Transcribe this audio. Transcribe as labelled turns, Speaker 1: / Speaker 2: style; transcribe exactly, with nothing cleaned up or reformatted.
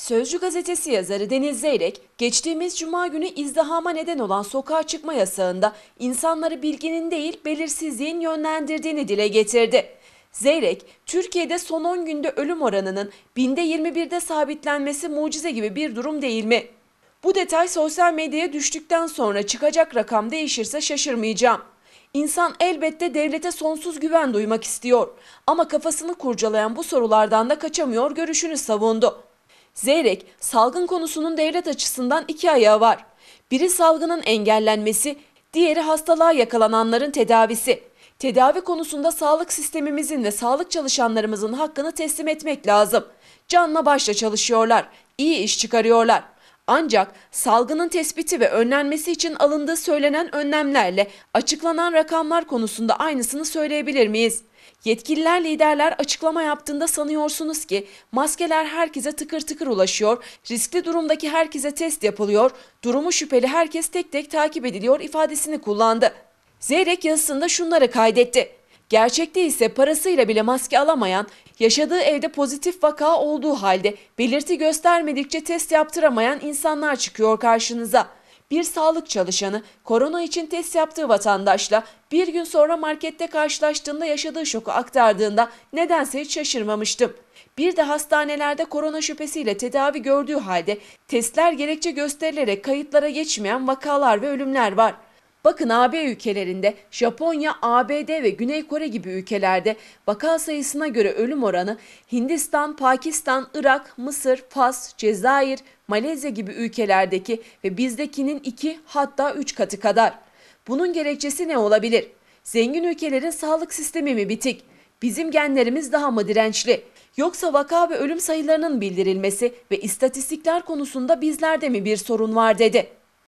Speaker 1: Sözcü gazetesi yazarı Deniz Zeyrek, geçtiğimiz cuma günü izdihama neden olan sokağa çıkma yasağında insanları bilginin değil belirsizliğin yönlendirdiğini dile getirdi. Zeyrek, Türkiye'de son on günde ölüm oranının binde yirmi birde sabitlenmesi mucize gibi bir durum değil mi? Bu detay sosyal medyaya düştükten sonra çıkacak rakam değişirse şaşırmayacağım. İnsan elbette devlete sonsuz güven duymak istiyor ama kafasını kurcalayan bu sorulardan da kaçamıyor görüşünü savundu. Zeyrek, salgın konusunun devlet açısından iki ayağı var. Biri salgının engellenmesi, diğeri hastalığa yakalananların tedavisi. Tedavi konusunda sağlık sistemimizin ve sağlık çalışanlarımızın hakkını teslim etmek lazım. Canla başla çalışıyorlar, iyi iş çıkarıyorlar. Ancak salgının tespiti ve önlenmesi için alındığı söylenen önlemlerle açıklanan rakamlar konusunda aynısını söyleyebilir miyiz? Yetkililer, liderler açıklama yaptığında sanıyorsunuz ki maskeler herkese tıkır tıkır ulaşıyor, riskli durumdaki herkese test yapılıyor, durumu şüpheli herkes tek tek takip ediliyor ifadesini kullandı. Zeyrek yazısında şunları kaydetti. Gerçekte ise parasıyla bile maske alamayan, yaşadığı evde pozitif vaka olduğu halde belirti göstermedikçe test yaptıramayan insanlar çıkıyor karşınıza. Bir sağlık çalışanı korona için test yaptığı vatandaşla bir gün sonra markette karşılaştığında yaşadığı şoku aktardığında nedense hiç şaşırmamıştım. Bir de hastanelerde korona şüphesiyle tedavi gördüğü halde testler gerekçe gösterilerek kayıtlara geçmeyen vakalar ve ölümler var. Bakın A B ülkelerinde, Japonya, A B D ve Güney Kore gibi ülkelerde vaka sayısına göre ölüm oranı Hindistan, Pakistan, Irak, Mısır, Fas, Cezayir, Malezya gibi ülkelerdeki ve bizdekinin iki hatta üç katı kadar. Bunun gerekçesi ne olabilir? Zengin ülkelerin sağlık sistemi mi bitik? Bizim genlerimiz daha mı dirençli? Yoksa vaka ve ölüm sayılarının bildirilmesi ve istatistikler konusunda bizlerde mi bir sorun var dedi.